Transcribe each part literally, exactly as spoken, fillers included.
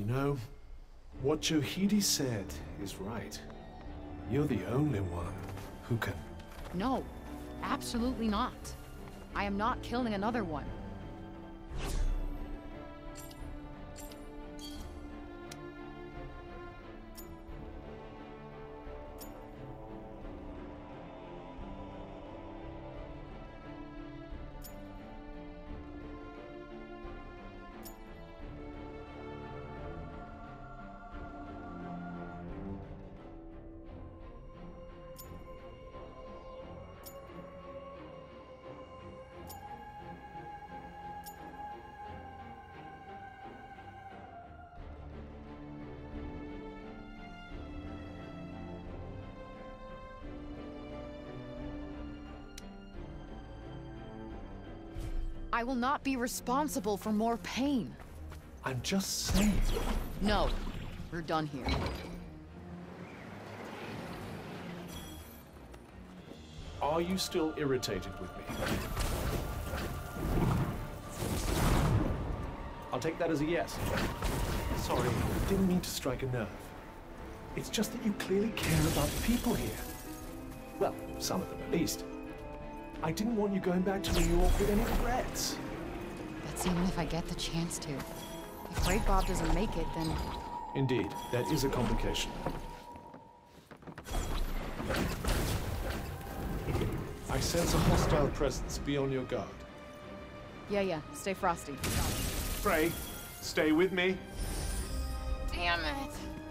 You know, what Johidi said is right. You're the only one who can... No, absolutely not. I am not killing another one. I will not be responsible for more pain. I'm just saying. No, we're done here. Are you still irritated with me? I'll take that as a yes. Sorry, I didn't mean to strike a nerve. It's just that you clearly care about the people here. Well, some of them at least. I didn't want you going back to New York with any regrets. That's even if I get the chance to. If Great Bob doesn't make it, then... Indeed, that is a complication. I sense a hostile presence. Be on your guard. Yeah, yeah. Stay frosty. Frey, stay with me. Damn it.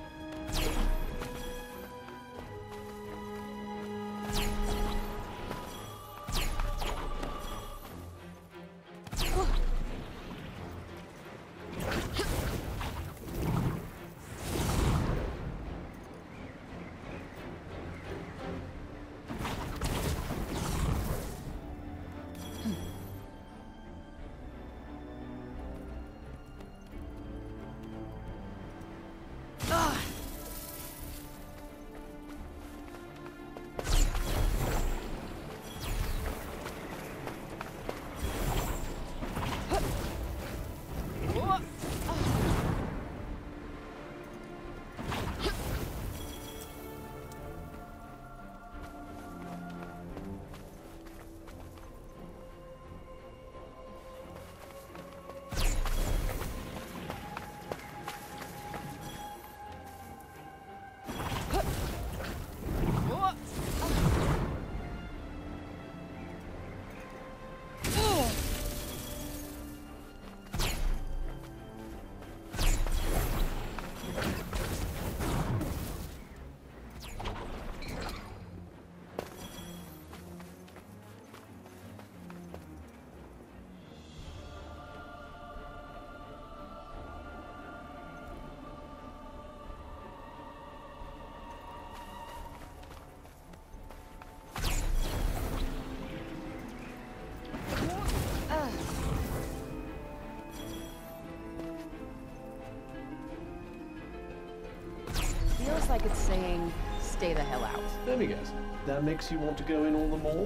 Feels like it's saying, stay the hell out. Let me guess. That makes you want to go in all the more?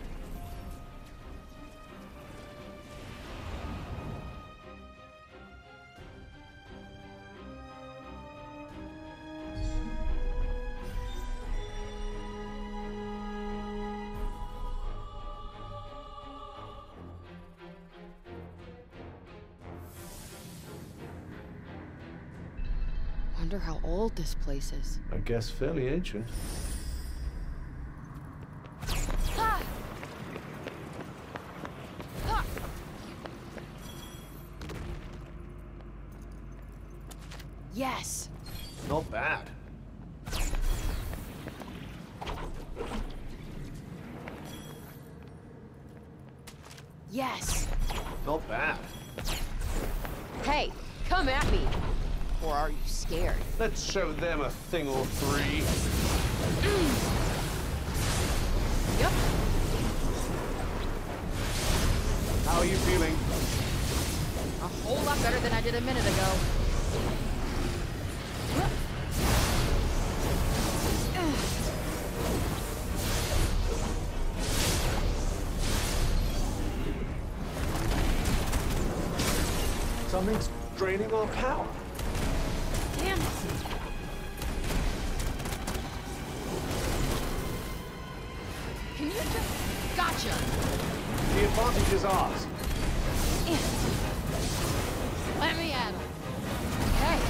Wonder how old this place is. I guess fairly ancient. Ah! Ah! Yes. Not bad. Yes. Not bad. Hey, come at me. Or are you scared? Let's show them a thing or three. Mm. Yep. How are you feeling? A whole lot better than I did a minute ago. Something's draining our power. advantage is ours. Let me at him. Okay.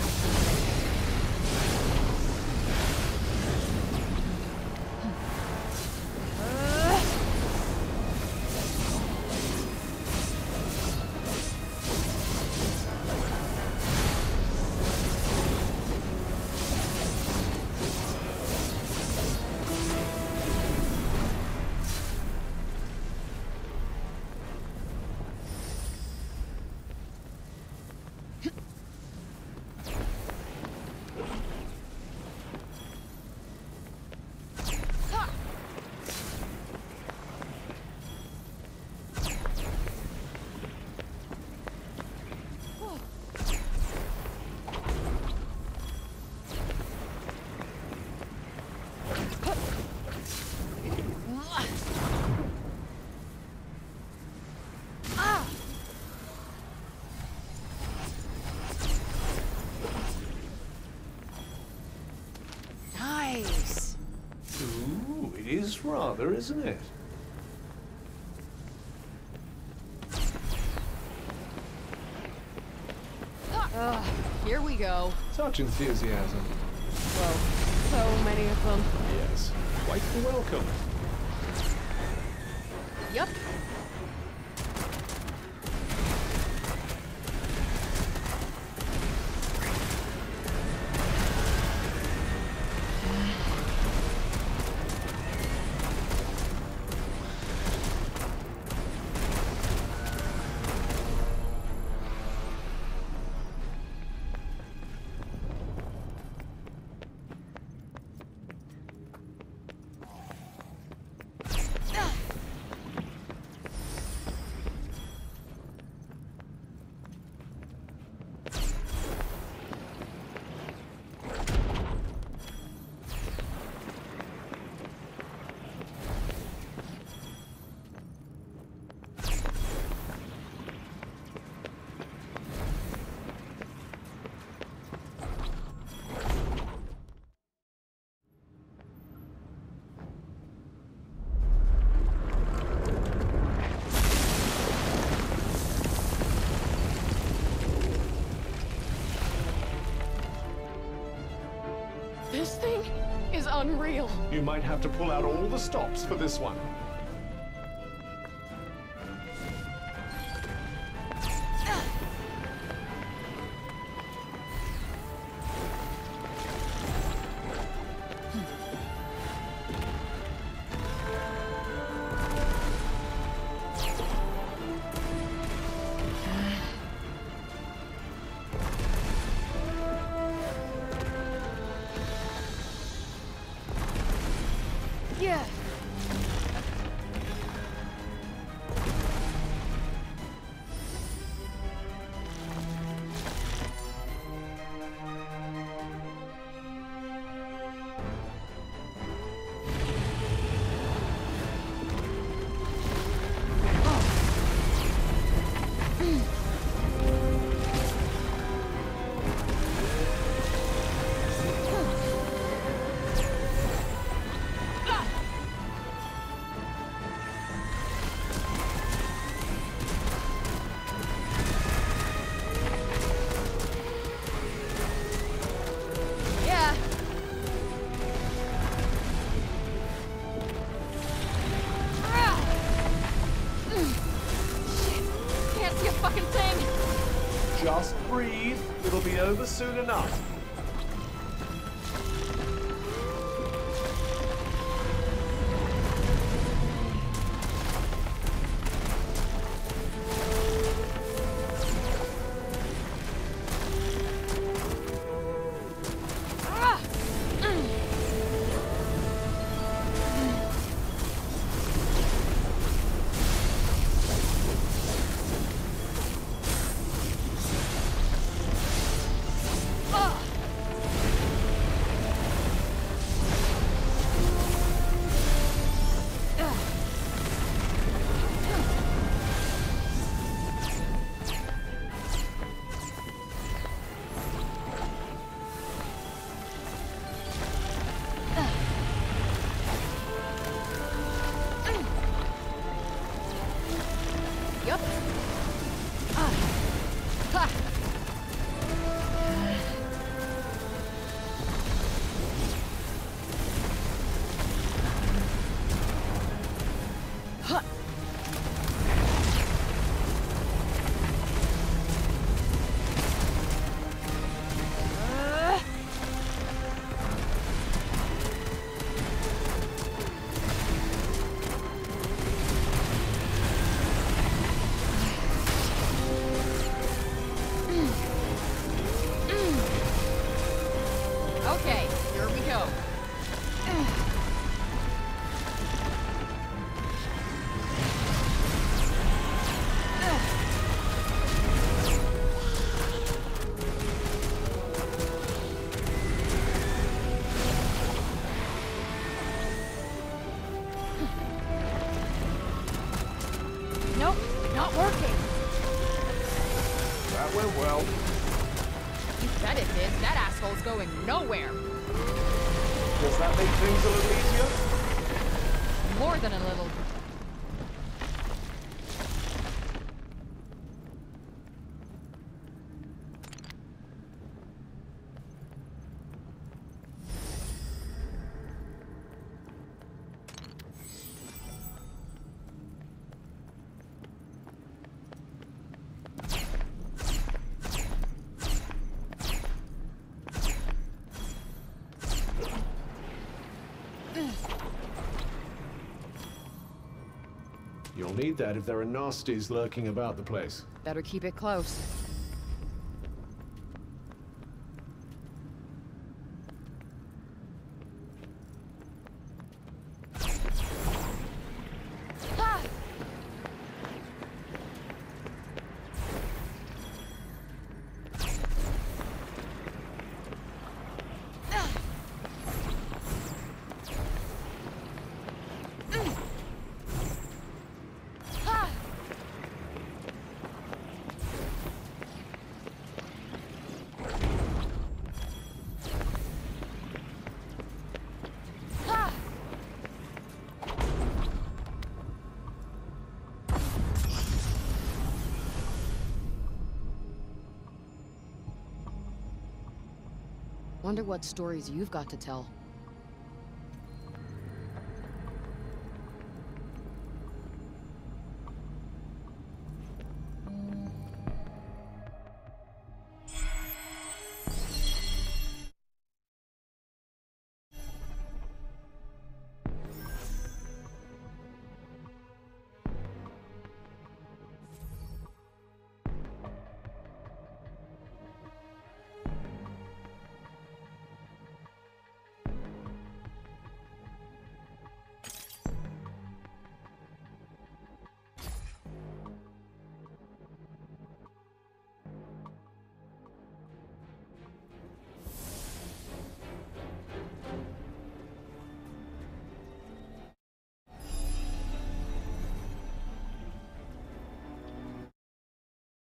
Ooh, it is rather, isn't it? Ugh, here we go. Such enthusiasm. Whoa, so many of them. Yes, quite the welcome. Yep. This thing is unreal. You might have to pull out all the stops for this one. Yeah. Just breathe. It'll be over soon enough. Ah! tunnel's going nowhere. Does that make things a little easier? More than a little. You'll need that if there are nasties lurking about the place. Better keep it close. Wonder what stories you've got to tell.